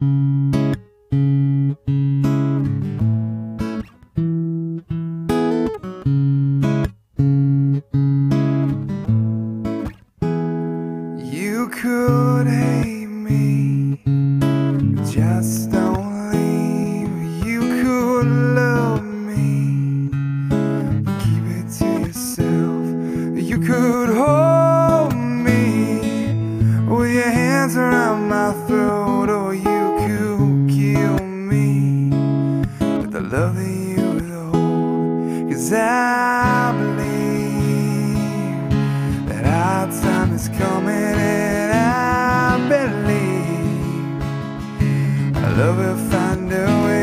You could hate me, just don't leave. You could love me, keep it to yourself. You could hold me with your hands around my throat, or you could kill me with the love that you withhold. 'Cause I believe that our time is coming, and I believe our love will find a way.